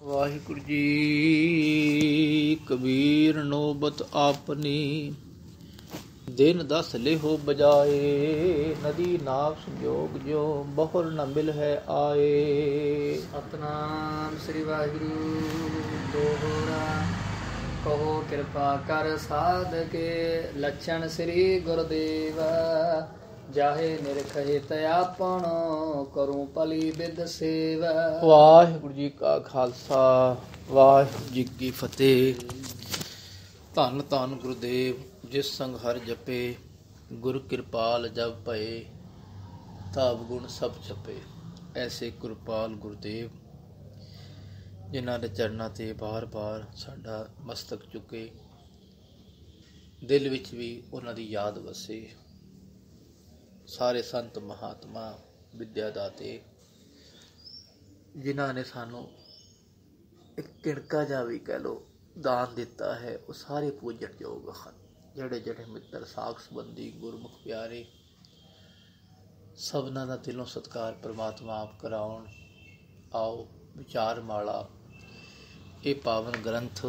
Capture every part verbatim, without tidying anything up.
ਵਾਹਿਗੁਰੂ ਜੀ। ਕਬੀਰ ਨੋਬਤ ਆਪਨੀ, ਦਿਨ ਦਸ ਲਿਹੋ ਬਜਾਏ। ਨਦੀ ਨਾਵ ਸੰਜੋਗ ਜੋ ਬਹੁਰ ਨ ਮਿਲ ਹੈ ਆਏ। ਸਤਨਾਮ ਸ੍ਰੀ ਵਾਹਿਗੁਰੂ ਦੋਹਰਾ। ਕਹੋ ਕਿਰਪਾ ਕਰ ਸਾਧ ਕੇ, ਲੱਛਣ ਸ੍ਰੀ ਗੁਰਦੇਵ। ਜਾਹੇ ਨਿਰਖ ਹਿਤ ਆਪਣ, ਕਰੂੰ ਭਲੀ ਬਿਦ ਸੇਵ। ਵਾਹਿਗੁਰੂ ਜੀ ਕਾ ਖਾਲਸਾ, ਵਾਹਿਗੁਰੂ ਜੀ ਕੀ ਫਤਿਹ। ਧੰਨ ਧੰਨ ਗੁਰਦੇਵ, ਜਿਸ ਸੰਗ ਹਰ ਜਪੇ। ਗੁਰ ਕਿਰਪਾਲ ਜਬ ਭਏ, ਤਾਪ ਗੁਣ ਸਭ ਛਪੇ। ਐਸੇ ਕਿਰਪਾਲ ਗੁਰਦੇਵ, ਜਿਨ੍ਹਾਂ ਦੇ ਚਰਨਾਂ ਤੇ ਬਾਰ ਬਾਰ ਸਾਡਾ ਮਸਤਕ ਚੁੱਕੇ, ਦਿਲ ਵਿੱਚ ਵੀ ਉਹਨਾਂ ਦੀ ਯਾਦ ਵਸੇ। ਸਾਰੇ ਸੰਤ ਮਹਾਤਮਾ, ਵਿਦਿਆ ਦਾਤੇ, ਜਿਨ੍ਹਾਂ ਨੇ ਸਾਨੂੰ ਇੱਕ ਕਿਣਕਾ ਜਿਹਾ ਵੀ ਕਹਿ ਲਓ ਦਾਨ ਦਿੱਤਾ ਹੈ, ਉਹ ਸਾਰੇ ਪੂਜਣਯੋਗ ਹਨ। ਜਿਹੜੇ ਜਿਹੜੇ ਮਿੱਤਰ ਸਾਖ ਸੰਬੰਧੀ ਗੁਰਮੁਖ ਪਿਆਰੇ, ਸਭਨਾਂ ਦਾ ਦਿਲੋਂ ਸਤਿਕਾਰ ਪ੍ਰਮਾਤਮਾ ਆਪ ਕਰਾਉਣ। ਆਓ ਵਿਚਾਰ ਮਾਲਾ, ਇਹ ਪਾਵਨ ਗ੍ਰੰਥ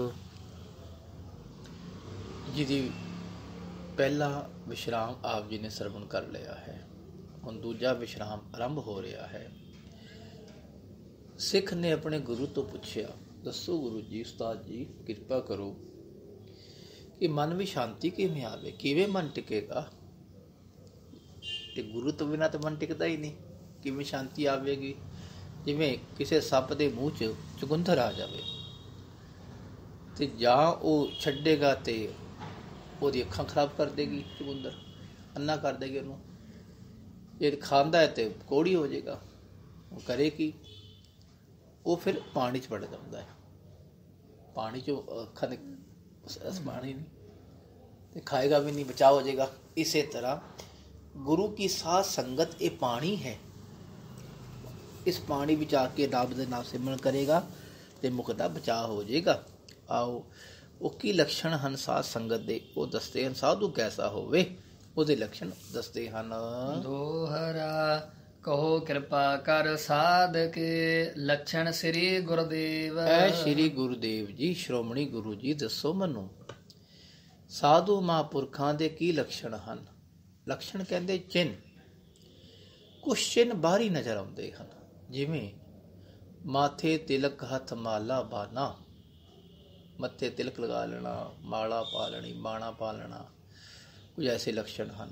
ਜਿਹਦੀ ਪਹਿਲਾ ਵਿਸ਼ਰਾਮ ਆਪ ਜੀ ਨੇ ਸਰਵਣ ਕਰ ਲਿਆ ਹੈ, ਹੁਣ ਦੂਜਾ ਵਿਸ਼ਰਾਮ ਆਰੰਭ ਹੋ ਰਿਹਾ ਹੈ। ਸਿੱਖ ਨੇ ਆਪਣੇ ਗੁਰੂ ਤੋਂ ਪੁੱਛਿਆ, ਦੱਸੋ ਗੁਰੂ ਜੀ, ਉਸਤਾਦ ਜੀ ਕਿਰਪਾ ਕਰੋ ਕਿ ਮਨ ਵਿੱਚ ਸ਼ਾਂਤੀ ਕਿਵੇਂ ਆਵੇ, ਕਿਵੇਂ ਮਨ ਟਿਕੇਗਾ? ਤੇ ਗੁਰੂ ਤੋਂ ਬਿਨਾਂ ਤਾਂ ਮਨ ਟਿਕਦਾ ਹੀ ਨਹੀਂ। ਕਿਵੇਂ ਸ਼ਾਂਤੀ ਆਵੇਗੀ? ਜਿਵੇਂ ਕਿਸੇ ਸੱਪ ਦੇ ਮੂੰਹ 'ਚ ਚੁਕੰਦਰ ਆ ਜਾਵੇ ਤੇ ਜਾਂ ਉਹ ਛੱਡੇਗਾ ਤੇ ਉਹਦੀ ਅੱਖਾਂ ਖਰਾਬ ਕਰ ਦੇਗੀ, ਚੁਕੰਦਰ ਅੰਨਾ ਕਰ ਦੇਗੀ ਉਹਨੂੰ। ਜੇ ਖਾਂਦਾ ਹੈ ਤੇ ਕੋੜੀ ਹੋ ਜਾਏਗਾ। ਉਹ ਕਰੇ ਕੀ? ਉਹ ਫਿਰ ਪਾਣੀ 'ਚ ਵੜ ਜਾਂਦਾ ਹੈ। ਪਾਣੀ 'ਚੋਂ ਅੱਖਾਂ ਦੇ ਰਸ ਪਾਣੀ ਨਹੀਂ ਤੇ ਖਾਏਗਾ ਵੀ ਨਹੀਂ, ਬਚਾਅ ਹੋ ਜਾਏਗਾ। ਇਸੇ ਤਰ੍ਹਾਂ ਗੁਰੂ ਕੀ ਸਾਧ ਸੰਗਤ ਇਹ ਪਾਣੀ ਹੈ। ਇਸ ਪਾਣੀ ਵਿੱਚ ਆ ਕੇ ਰੱਬ ਦੇ ਨਾਮ ਸਿਮਰਨ ਕਰੇਗਾ ਤੇ ਮੁਖ ਦਾ ਬਚਾਅ ਹੋ ਜਾਏਗਾ। ਆਓ, ਉਹ ਕੀ ਲੱਛਣ ਹਨ ਸਾਧ ਸੰਗਤ ਦੇ, ਉਹ ਦੱਸਦੇ ਹਨ। ਸਾਧੂ ਕੈਸਾ ਹੋਵੇ, ਉਹਦੇ ਲੱਛਣ ਦੱਸਦੇ ਹਨ। ਦੋਹਰਾ। ਕਹੋ ਕਿਰਪਾ ਕਰ ਸਾਧ ਕੇ, ਲੱਛਣ ਸ੍ਰੀ ਗੁਰਦੇਵ। ਐ ਸ੍ਰੀ ਗੁਰਦੇਵ ਜੀ, ਸ਼੍ਰੋਮਣੀ ਗੁਰੂ ਜੀ, ਦੱਸੋ ਮੈਨੂੰ ਸਾਧੂ ਮਹਾਂਪੁਰਖਾਂ ਦੇ ਕੀ ਲੱਛਣ ਹਨ? ਲੱਛਣ ਕਹਿੰਦੇ ਚਿੰਨ੍ਹ। ਕੁਛ ਚਿੰਨ੍ਹ ਬਾਹਰੀ ਨਜ਼ਰ ਆਉਂਦੇ ਹਨ, ਜਿਵੇਂ ਮਾਥੇ ਤਿਲਕ, ਹੱਥ ਮਾਲਾ ਬਾਨਾ। ਮੱਥੇ ਤਿਲਕ ਲਗਾ ਲੈਣਾ, ਮਾਲਾ ਪਾ ਲੈਣੀ, ਬਾਣਾ ਪਾ ਲੈਣਾ, ਕੁਝ ਐਸੇ ਲੱਛਣ ਹਨ।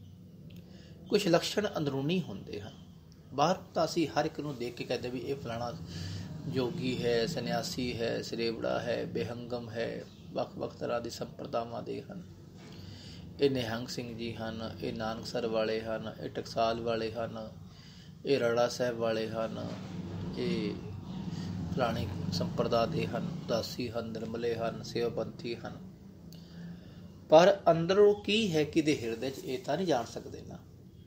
ਕੁਛ ਲੱਛਣ ਅੰਦਰੂਨੀ ਹੁੰਦੇ ਹਨ। ਬਾਹਰ ਤਾਂ ਅਸੀਂ ਹਰ ਇੱਕ ਨੂੰ ਦੇਖ ਕੇ ਕਹਿੰਦੇ ਵੀ ਇਹ ਫਲਾਣਾ ਜੋਗੀ ਹੈ, ਸੰਨਿਆਸੀ ਹੈ, ਸਰੇਵੜਾ ਹੈ, ਬੇਹੰਗਮ ਹੈ, ਵੱਖ ਵੱਖ ਤਰ੍ਹਾਂ ਦੀ ਸੰਪਰਦਾਵਾਂ ਦੇ ਹਨ। ਇਹ ਨਿਹੰਗ ਸਿੰਘ ਜੀ ਹਨ, ਇਹ ਨਾਨਕਸਰ ਵਾਲੇ ਹਨ, ਇਹ ਟਕਸਾਲ ਵਾਲੇ ਹਨ, ਇਹ ਰਾੜਾ ਸਾਹਿਬ ਵਾਲੇ ਹਨ, ਇਹ ਫਲਾਣੀ ਸੰਪਰਦਾ ਦੇ ਹਨ, ਉਦਾਸੀ ਹਨ, ਨਿਰਮਲੇ ਹਨ, ਸੇਵਾਪੰਥੀ ਹਨ। ਪਰ ਅੰਦਰੋਂ ਕੀ ਹੈ ਕਿਹਦੇ ਹਿਰਦੇ 'ਚ, ਇਹ ਤਾਂ ਨਹੀਂ ਜਾਣ ਸਕਦੇ ਨਾ।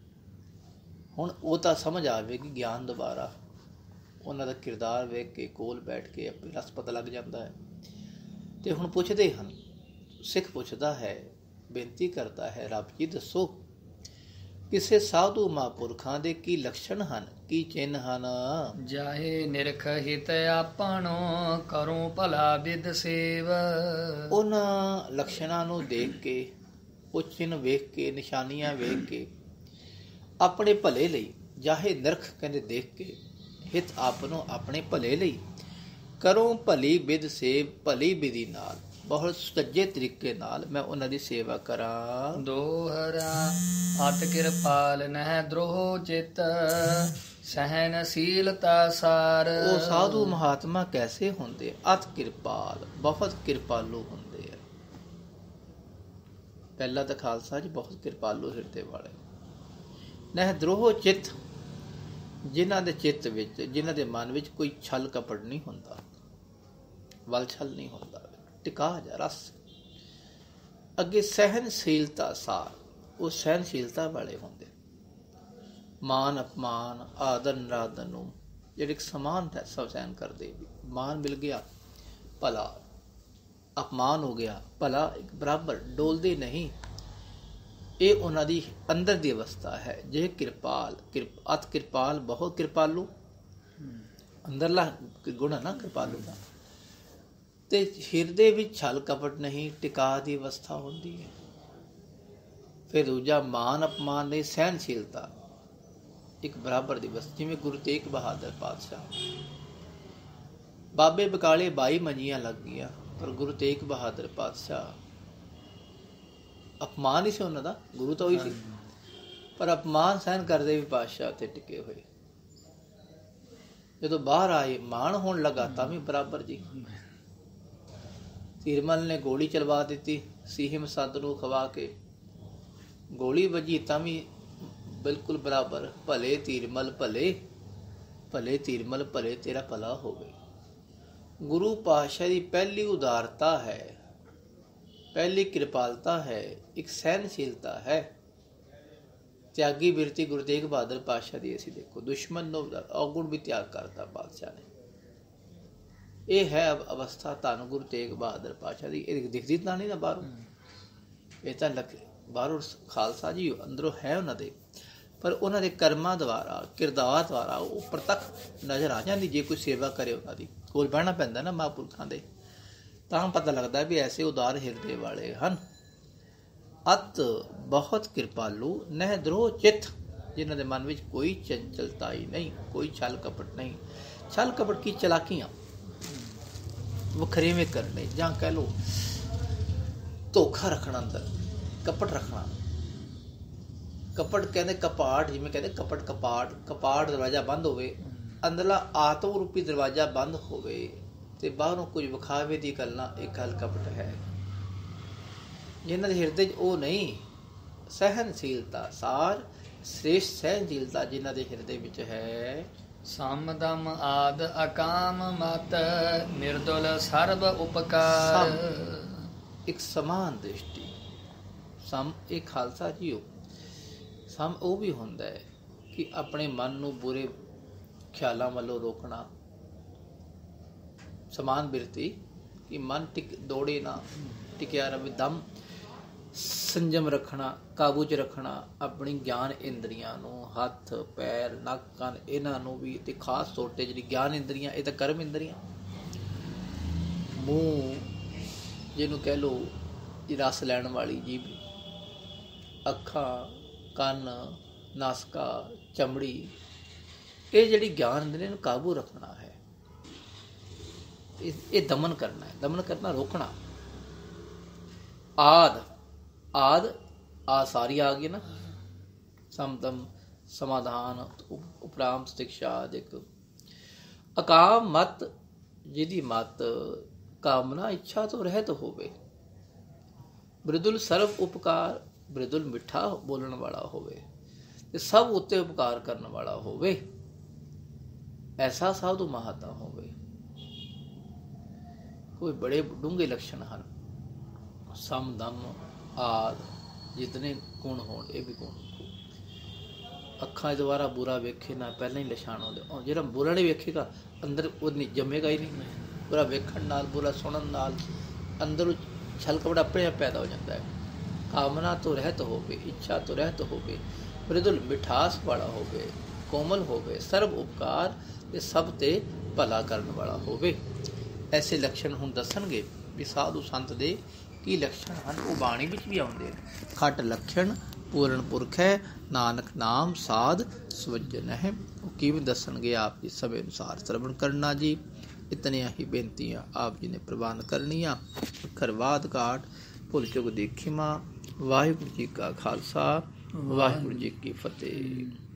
ਹੁਣ ਉਹ ਤਾਂ ਸਮਝ ਆਵੇਗੀ ਗਿਆਨ ਦੁਬਾਰਾ। ਉਹਨਾਂ ਦਾ ਕਿਰਦਾਰ ਵੇਖ ਕੇ ਕੋਲ ਬੈਠ ਕੇ ਆਪਣੀ ਰਸ ਪਤਾ ਲੱਗ ਜਾਂਦਾ ਹੈ। ਤੇ ਹੁਣ ਪੁੱਛਦੇ ਹਨ, ਸਿੱਖ ਪੁੱਛਦਾ ਹੈ, ਬੇਨਤੀ ਕਰਦਾ ਹੈ, ਰੱਬ ਜੀ ਦੱਸੋ ਕਿਸੇ ਸਾਧੂ ਮਹਾਂਪੁਰਖਾਂ ਦੇ ਕੀ ਲੱਛਣ ਹਨ, ਕੀ ਚਿੰਨ੍ਹ ਹਨ? ਜਾਹੇ ਨਿਰਖ ਹਿਤ ਆਪਣ, ਕਰੂੰ ਭਲਾ ਬਿਦ ਸੇਵ। ਉਹਨਾਂ ਲੱਛਣਾਂ ਨੂੰ ਦੇਖ ਕੇ, ਉਹ ਚਿੰਨ੍ਹ ਵੇਖ ਕੇ, ਨਿਸ਼ਾਨੀਆਂ ਵੇਖ ਕੇ, ਆਪਣੇ ਭਲੇ ਲਈ, ਜਾਹੇ ਨਿਰਖ ਕਹਿੰਦੇ ਦੇਖ ਕੇ, ਹਿਤ ਆਪਣੋਂ ਆਪਣੇ ਭਲੇ ਲਈ, ਕਰੂੰ ਭਲੀ ਬਿਦ ਸੇਵ, ਭਲੀ ਵਿਧੀ ਨਾਲ, ਬਹੁਤ ਸੁਚੱਜੇ ਤਰੀਕੇ ਨਾਲ ਮੈਂ ਉਹਨਾਂ ਦੀ ਸੇਵਾ ਕਰਾਂ। ਦੋਹਰਾ। ਅਤ ਕਿਰਪਾਲ ਨਹਿ ਦ੍ਰੋਹ ਚਿਤ, ਸਹਿਨਸ਼ੀਲਤਾ ਸਾਰ। ਉਹ ਸਾਧੂ ਮਹਾਤਮਾ ਕੈਸੇ ਹੁੰਦੇ? ਅਤ ਕਿਰਪਾਲ, ਬਹੁਤ ਕਿਰਪਾਲੂ ਹੁੰਦੇ ਆ। ਪਹਿਲਾ ਤਾਂ ਖਾਲਸਾ ਜੀ ਬਹੁਤ ਕਿਰਪਾਲੂ ਹਿਰਦੇ ਵਾਲੇ। ਨਹਿ ਦ੍ਰੋਹ ਚਿੱਤ, ਜਿਨ੍ਹਾਂ ਦੇ ਚਿੱਤ ਵਿੱਚ, ਜਿਨ੍ਹਾਂ ਦੇ ਮਨ ਵਿੱਚ ਕੋਈ ਛਲ ਕਪਟ ਨਹੀਂ ਹੁੰਦਾ, ਵਲ ਛਲ ਨਹੀਂ ਹੁੰਦਾ, ਟਿਕਾ ਜਾ ਰਸ। ਅੱਗੇ ਸਹਿਨਸ਼ੀਲਤਾ ਸਾਰ, ਉਹ ਸਹਿਨਸ਼ੀਲਤਾ ਵਾਲੇ ਹੁੰਦੇ। ਮਾਨ ਅਪਮਾਨ, ਆਦਰ ਨਿਰਾਦਰ ਨੂੰ ਜਿਹੜੇ ਇੱਕ ਸਮਾਨ ਸਭ ਸਹਿਨ ਕਰਦੇ। ਮਾਨ ਮਿਲ ਗਿਆ ਭਲਾ, ਅਪਮਾਨ ਹੋ ਗਿਆ ਭਲਾ, ਇੱਕ ਬਰਾਬਰ ਡੋਲਦੇ ਨਹੀਂ। ਇਹ ਉਹਨਾਂ ਦੀ ਅੰਦਰ ਦੀ ਅਵਸਥਾ ਹੈ। ਜੇ ਕਿਰਪਾਲ, ਕਿਰਪ ਅਤ ਕਿਰਪਾਲ, ਬਹੁਤ ਕਿਰਪਾਲੂ, ਅੰਦਰਲਾ ਗੁਣ ਹੈ ਨਾ ਕਿਰਪਾਲੂ ਦਾ। ਤੇ ਹਿਰਦੇ ਵਿੱਚ ਛਲ ਕਪਟ ਨਹੀਂ, ਟਿਕਾ ਦੀ ਅਵਸਥਾ ਹੁੰਦੀ ਹੈ। ਫਿਰ ਦੂਜਾ ਮਾਨ ਅਪਮਾਨ ਨਹੀਂ, ਸਹਿਨਸ਼ੀਲਤਾ ਇੱਕ ਬਰਾਬਰ ਦੀ ਬਸ। ਜਿਵੇਂ ਗੁਰੂ ਤੇਗ ਬਹਾਦਰ ਪਾਤਸ਼ਾਹ, ਬਾਬੇ ਬਕਾਲੇ ਬਾਈ ਮੰਜੀਆਂ ਲੱਗ ਗਈਆਂ, ਪਰ ਗੁਰੂ ਤੇਗ ਬਹਾਦਰ ਪਾਤਸ਼ਾਹ ਅਪਮਾਨ ਹੀ ਸੀ ਉਹਨਾਂ ਦਾ, ਗੁਰੂ ਤਾਂ ਉਹੀ ਸੀ, ਪਰ ਅਪਮਾਨ ਸਹਿਣ ਕਰਦੇ ਵੀ ਪਾਤਸ਼ਾਹ ਤੇ ਟਿਕੇ ਹੋਏ। ਜਦੋਂ ਬਾਹਰ ਆਏ ਮਾਣ ਹੋਣ ਲੱਗਾ ਤਾਂ ਵੀ ਬਰਾਬਰ ਜੀ। ਧੀਰਮਲ ਨੇ ਗੋਲੀ ਚਲਵਾ ਦਿੱਤੀ ਸੀਹਮ ਸੰਤ ਨੂੰ ਖਵਾ ਕੇ, ਗੋਲੀ ਵੱਜੀ ਤਾਂ ਵੀ ਬਿਲਕੁਲ ਬਰਾਬਰ। ਭਲੇ ਧੀਰਮਲ ਭਲੇ, ਭਲੇ ਧੀਰਮਲ ਭਲੇ, ਤੇਰਾ ਭਲਾ ਹੋਵੇ। ਗੁਰੂ ਪਾਤਸ਼ਾਹ ਦੀ ਪਹਿਲੀ ਉਦਾਰਤਾ ਹੈ, ਪਹਿਲੀ ਕਿਰਪਾਲਤਾ ਹੈ, ਇੱਕ ਸਹਿਨਸ਼ੀਲਤਾ ਹੈ, ਤਿਆਗੀ ਬਿਰਤੀ ਗੁਰੂ ਤੇਗ ਬਹਾਦਰ ਪਾਤਸ਼ਾਹ ਦੀ। ਅਸੀਂ ਦੇਖੋ ਦੁਸ਼ਮਣ ਨੂੰ ਔਗੁਣ ਵੀ ਤਿਆਗ ਕਰਤਾ ਪਾਤਸ਼ਾਹ ਨੇ। ਇਹ ਹੈ ਅਵਸਥਾ ਧੰਨ ਗੁਰੂ ਤੇਗ ਬਹਾਦਰ ਪਾਤਸ਼ਾਹ ਦੀ। ਇਹ ਦਿਖਦੀ ਤਾਂ ਨਹੀਂ ਨਾ ਬਾਹਰੋਂ, ਇਹ ਤਾਂ ਲੱਗ ਬਾਹਰੋਂ ਖਾਲਸਾ ਜੀ ਅੰਦਰੋਂ ਹੈ ਉਹਨਾਂ ਦੇ, ਪਰ ਉਹਨਾਂ ਦੇ ਕਰਮਾਂ ਦੁਆਰਾ, ਕਿਰਦਾਰ ਦੁਆਰਾ ਉਹ ਪ੍ਰਤੱਖ ਨਜ਼ਰ ਆ ਜਾਂਦੀ। ਜੇ ਕੋਈ ਸੇਵਾ ਕਰੇ ਉਹਨਾਂ ਦੀ, ਕੋਲ ਬਹਿਣਾ ਪੈਂਦਾ ਨਾ ਮਹਾਂਪੁਰਖਾਂ ਦੇ, ਤਾਂ ਪਤਾ ਲੱਗਦਾ ਵੀ ਐਸੇ ਉਦਾਰ ਹਿਰਦੇ ਵਾਲੇ ਹਨ। ਅਤ ਬਹੁਤ ਕਿਰਪਾਲੂ ਨਹਿ ਦਰੋਹ ਚਿੱਤ, ਜਿਨ੍ਹਾਂ ਦੇ ਮਨ ਵਿੱਚ ਕੋਈ ਚੰਚਲਤਾ ਹੀ ਨਹੀਂ, ਕੋਈ ਛਲ ਕਪਟ ਨਹੀਂ। ਛਲ ਕਪਟ ਕੀ ਚਲਾਕੀਆਂ, ਵਖਰੇਵੇਂ ਕਰਨੇ, ਜਾਂ ਕਹਿ ਲਓ ਧੋਖਾ ਰੱਖਣਾ, ਅੰਦਰ ਕਪਟ ਰੱਖਣਾ। ਕਪਟ ਕਹਿੰਦੇ ਕਪਾਟ, ਜਿਵੇਂ ਕਹਿੰਦੇ ਕਪਟ ਕਪਾਟ, ਕਪਾਟ ਦਰਵਾਜ਼ਾ ਬੰਦ ਹੋਵੇ, ਅੰਦਰਲਾ ਆਤਮ ਰੂਪੀ ਦਰਵਾਜ਼ਾ ਬੰਦ ਹੋਵੇ ਤੇ ਬਾਹਰੋਂ ਕੁਝ ਵਿਖਾਵੇ ਦੀ ਗੱਲ ਨਾ, ਇੱਕ ਹਲ ਕਪਟ ਹੈ। ਜਿਹਨਾਂ ਦੇ ਹਿਰਦੇ 'ਚ ਉਹ ਨਹੀਂ, ਸਹਿਨਸ਼ੀਲਤਾ ਸਾਰ ਸ੍ਰੇਸ਼ਟ ਸਹਿਨਸ਼ੀਲਤਾ ਜਿਹਨਾਂ ਦੇ ਹਿਰਦੇ ਵਿੱਚ ਹੈ। ਸਮਦਮ ਆਦ ਅਕਾਮ ਮਤ, ਨਿਰਦੁਲ ਸਰਬ ਉਪਕਾਰ। ਇੱਕ ਸਮਾਨ ਦ੍ਰਿਸ਼ਟੀ, ਸਮ ਇਹ ਖਾਲਸਾ ਜੀਓ, ਸਮ ਉਹ ਵੀ ਹੁੰਦਾ ਹੈ ਕਿ ਆਪਣੇ ਮਨ ਨੂੰ ਬੁਰੇ ਖਿਆਲਾਂ ਵੱਲੋਂ ਰੋਕਣਾ। ਸਮਾਨ ਬਿਰਤੀ ਕਿ ਮਨ ਟਿਕ ਦੌੜੇ ਨਾ, ਟਿਕਿਆ ਰਵੇ। ਦਮ ਸੰਜਮ ਰੱਖਣਾ, ਕਾਬੂ 'ਚ ਰੱਖਣਾ ਆਪਣੀ ਗਿਆਨ ਇੰਦਰੀਆਂ ਨੂੰ, ਹੱਥ ਪੈਰ ਨੱਕ ਕੰਨ ਇਹਨਾਂ ਨੂੰ ਵੀ, ਤੇ ਖਾਸ ਤੌਰ 'ਤੇ ਜਿਹੜੀ ਗਿਆਨ ਇੰਦਰੀਆਂ, ਇਹ ਤਾਂ ਕਰਮ ਇੰਦਰੀਆਂ। ਮੂੰਹ ਜਿਹਨੂੰ ਕਹਿ ਲਓ ਰਸ ਲੈਣ ਵਾਲੀ ਜੀਭ, ਅੱਖਾਂ, ਕੰਨ, ਨਾਸਕਾ, ਚਮੜੀ, ਇਹ ਜਿਹੜੀ ਗਿਆਨ ਇੰਦਰੀਆਂ ਨੂੰ ਕਾਬੂ ਰੱਖਣਾ ਹੈ। ਇਹ ਦਮਨ ਕਰਨਾ ਹੈ, ਦਮਨ ਕਰਨਾ, ਰੋਕਣਾ। ਆਦ ਆਦ ਆ ਸਾਰੀ ਆ ਗਈ ਨਾ, ਸਮਦਮ ਸਮਾਧਾਨ ਉਪਰਾਮ ਸਿਕਸ਼ਾ ਆਦਿਕ। ਅਕਾਮ ਮਤ, ਜਿਹਦੀ ਮਤ ਕਾਮਨਾ ਇੱਛਾ ਤੋਂ ਰਹਿਤ ਹੋਵੇ। ਮ੍ਰਿਦੁਲ ਸਰਬ ਉਪਕਾਰ, ਮ੍ਰਿਦੁਲ ਮਿੱਠਾ ਬੋਲਣ ਵਾਲਾ ਹੋਵੇ ਤੇ ਸਭ ਉੱਤੇ ਉਪਕਾਰ ਕਰਨ ਵਾਲਾ ਹੋਵੇ। ਐਸਾ ਸਾਧੂ ਮਹਾਤਾ ਹੋਵੇ। ਕੋਈ ਬੜੇ ਡੂੰਘੇ ਲੱਛਣ ਹਨ। ਸਮ ਦਮ ਆਦ ਜਿਤਨੇ ਗੁਣ ਹੋਣ, ਇਹ ਵੀ ਗੁਣ। ਅੱਖਾਂ ਦੁਆਰਾ ਬੁਰਾ ਵੇਖੇ ਨਾ, ਪਹਿਲਾਂ ਹੀ ਲਿਸ਼ਾਨ ਆਉਂਦੇ। ਜਿਹੜਾ ਬੁਰਾ ਨਹੀਂ ਵੇਖੇਗਾ ਅੰਦਰ ਉਹ ਨਹੀਂ ਜੰਮੇਗਾ ਹੀ ਨਹੀਂ। ਬੁਰਾ ਵੇਖਣ ਨਾਲ, ਬੁਰਾ ਸੁਣਨ ਨਾਲ ਅੰਦਰੋਂ ਛਲ ਕਪਟ ਆਪਣੇ ਆਪ ਪੈਦਾ ਹੋ ਜਾਂਦਾ ਹੈ। ਕਾਮਨਾ ਤੋਂ ਰਹਿਤ ਹੋਵੇ, ਇੱਛਾ ਤੋਂ ਰਹਿਤ ਹੋਵੇ, ਮ੍ਰਿਦੁਲ ਮਿਠਾਸ ਵਾਲਾ ਹੋਵੇ, ਕੋਮਲ ਹੋਵੇ, ਸਰਬ ਉਪਕਾਰ ਤੇ ਸਭ ਤੇ ਭਲਾ ਕਰਨ ਵਾਲਾ ਹੋਵੇ। ਐਸੇ ਲੱਛਣ ਹੁਣ ਦੱਸਣਗੇ ਵੀ ਸਾਧੂ ਸੰਤ ਦੇ ਕੀ ਲੱਛਣ ਹਨ। ਉਹ ਬਾਣੀ ਵਿੱਚ ਵੀ ਆਉਂਦੇ ਨੇ। ਖਟ ਲੱਛਣ ਪੂਰਨ ਪੁਰਖ ਹੈ, ਨਾਨਕ ਨਾਮ ਸਾਧ ਸਵਜਨ ਹੈ। ਉਹ ਕਿਵੇਂ ਦੱਸਣਗੇ ਆਪ ਜੀ ਸਮੇਂ ਅਨੁਸਾਰ ਸਰਵਣ ਕਰਨਾ ਜੀ। ਇਤਨੀਆਂ ਹੀ ਬੇਨਤੀਆਂ ਆਪ ਜੀ ਨੇ ਪ੍ਰਵਾਨ ਕਰਨੀਆਂ। ਖਰਵਾਦ ਘਾਟ ਭੁੱਲ ਚੁੱਕ ਦੀ ਖਿਮਾ। ਵਾਹਿਗੁਰੂ ਜੀ ਕਾ ਖਾਲਸਾ, ਵਾਹਿਗੁਰੂ ਜੀ ਕੀ ਫਤਿਹ।